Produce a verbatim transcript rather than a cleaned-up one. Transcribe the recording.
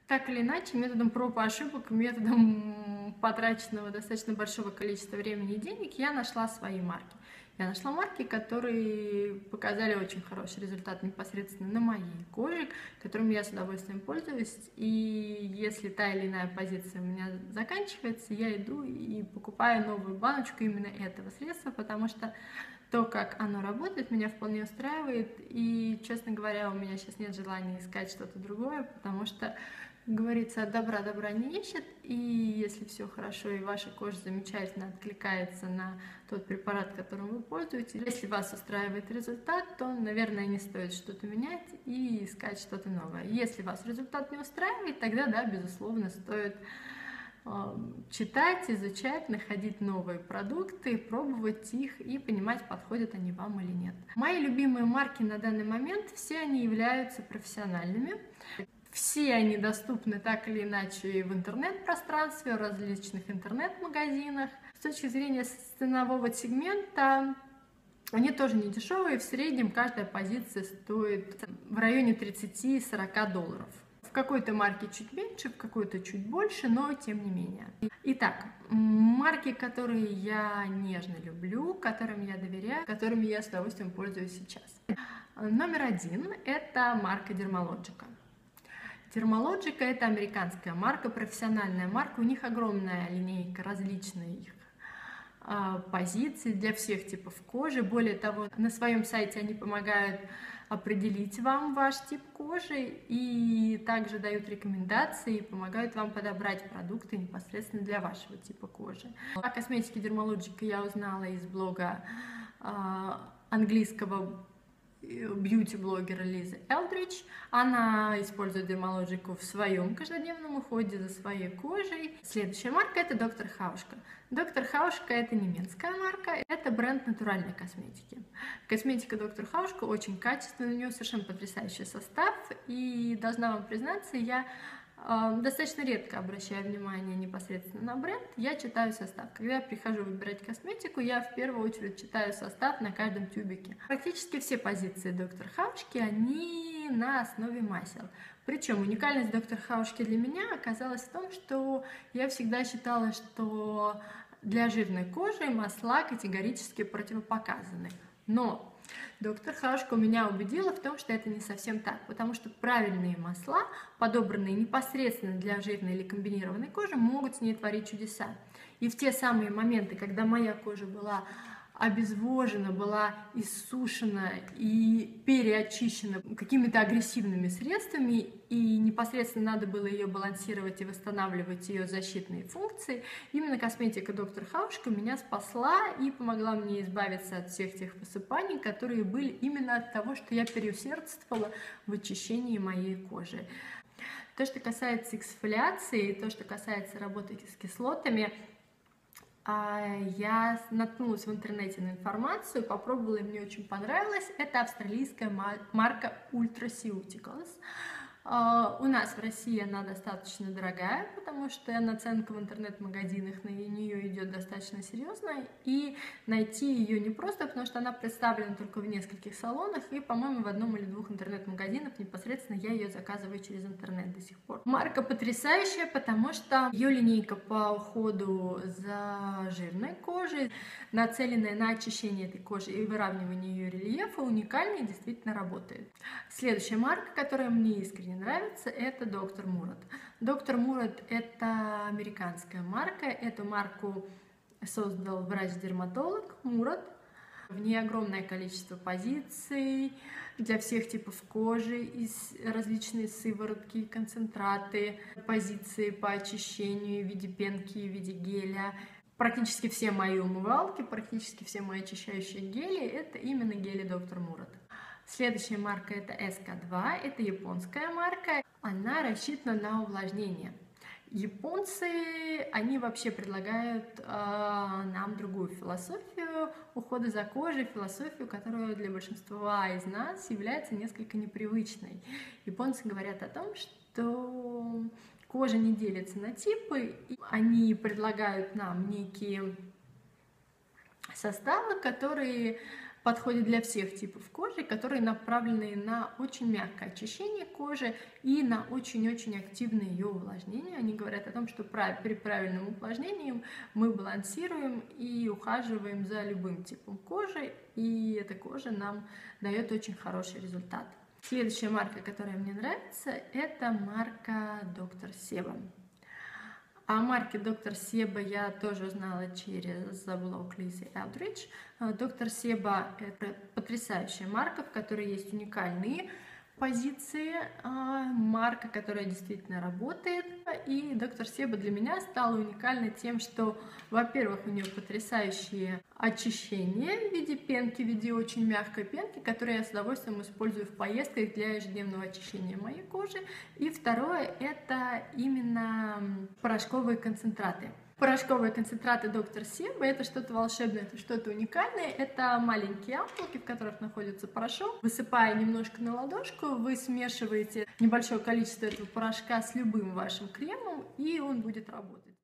Так или иначе, методом проб и ошибок, методом потраченного достаточно большого количества времени и денег, я нашла свои марки. Я нашла марки, которые показали очень хороший результат непосредственно на моей коже, которым я с удовольствием пользуюсь. И если та или иная позиция у меня заканчивается, я иду и покупаю новую баночку именно этого средства, потому что то, как оно работает, меня вполне устраивает. И, честно говоря, у меня сейчас нет желания искать что-то другое, потому что, как говорится, от добра добра не ищет, и если все хорошо и ваша кожа замечательно откликается на тот препарат, которым вы пользуетесь, если вас устраивает результат, то, наверное, не стоит что-то менять и искать что-то новое. Если вас результат не устраивает, тогда, да, безусловно, стоит читать, изучать, находить новые продукты, пробовать их и понимать, подходят они вам или нет. Мои любимые марки на данный момент, все они являются профессиональными. Все они доступны так или иначе в интернет-пространстве, в различных интернет-магазинах. С точки зрения ценового сегмента, они тоже не дешевые. В среднем каждая позиция стоит в районе тридцати-сорока долларов. В какой-то марке чуть меньше, в какой-то чуть больше, но тем не менее. Итак, марки, которые я нежно люблю, которым я доверяю, которыми я с удовольствием пользуюсь сейчас. Номер один – это марка Dermalogica. Dermalogica – это американская марка, профессиональная марка. У них огромная линейка различных э, позиций для всех типов кожи. Более того, на своем сайте они помогают определить вам ваш тип кожи и также дают рекомендации и помогают вам подобрать продукты непосредственно для вашего типа кожи. О косметике Dermalogica я узнала из блога э, английского бьюти-блогера Лизы Элдридж. Она использует Dermalogica в своем каждодневном уходе за своей кожей. Следующая марка – это доктор Хаушка. доктор Хаушка – это немецкая марка, это бренд натуральной косметики. Косметика доктор Хаушка очень качественная, у нее совершенно потрясающий состав, и должна вам признаться, я э, достаточно редко обращаю внимание непосредственно на бренд, я читаю состав. Когда я прихожу выбирать косметику, я в первую очередь читаю состав на каждом тюбике. Практически все позиции доктор Хаушки, они на основе масел. Причем уникальность доктор Хаушки для меня оказалась в том, что я всегда считала, что для жирной кожи масла категорически противопоказаны. Но доктор Хаушка меня убедила в том, что это не совсем так, потому что правильные масла, подобранные непосредственно для жирной или комбинированной кожи, могут с ней творить чудеса. И в те самые моменты, когда моя кожа была обезвожена, была иссушена и переочищена какими-то агрессивными средствами, и непосредственно надо было ее балансировать и восстанавливать ее защитные функции, именно косметика доктор Хаушка меня спасла и помогла мне избавиться от всех тех высыпаний, которые были именно от того, что я переусердствовала в очищении моей кожи. То, что касается эксфолиации, то, что касается работы с кислотами, я наткнулась в интернете на информацию, попробовала, и мне очень понравилось. Это австралийская марка Ultraceuticals. У нас в России она достаточно дорогая, потому что наценка в интернет-магазинах на нее идет достаточно серьезно, и найти ее не просто, потому что она представлена только в нескольких салонах, и, по-моему, в одном или двух интернет-магазинах непосредственно я ее заказываю через интернет до сих пор. Марка потрясающая, потому что ее линейка по уходу за жирной кожей, нацеленная на очищение этой кожи и выравнивание ее рельефа, уникальная и действительно работает. Следующая марка, которая мне искренне нравится, это доктор Мурат. доктор Мурат – это американская марка. Эту марку создал врач-дерматолог Мурат. В ней огромное количество позиций для всех типов кожи, различные сыворотки, концентраты, позиции по очищению в виде пенки, в виде геля. Практически все мои умывалки, практически все мои очищающие гели – это именно гели доктор Мурат. Следующая марка – это эс ка два, это японская марка, она рассчитана на увлажнение. Японцы, они вообще предлагают э, нам другую философию ухода за кожей, философию, которая для большинства из нас является несколько непривычной. Японцы говорят о том, что кожа не делится на типы, они предлагают нам некие составы, которые подходит для всех типов кожи, которые направлены на очень мягкое очищение кожи и на очень-очень активное ее увлажнение. Они говорят о том, что при правильном увлажнении мы балансируем и ухаживаем за любым типом кожи, и эта кожа нам дает очень хороший результат. Следующая марка, которая мне нравится, это марка доктор Себа. О марке доктор Себа я тоже узнала через блог Лизы Элдридж. доктор Себа – это потрясающая марка, в которой есть уникальные позиции, марка, которая действительно работает. И доктор Себа для меня стала уникальной тем, что, во-первых, у нее потрясающее очищение в виде пенки, в виде очень мягкой пенки, которую я с удовольствием использую в поездках для ежедневного очищения моей кожи. И второе – это именно порошковые концентраты. Порошковые концентраты доктор Себа – это что-то волшебное, это что-то уникальное. Это маленькие ампулки, в которых находится порошок. Высыпая немножко на ладошку, вы смешиваете небольшое количество этого порошка с любым вашим кремом, и он будет работать.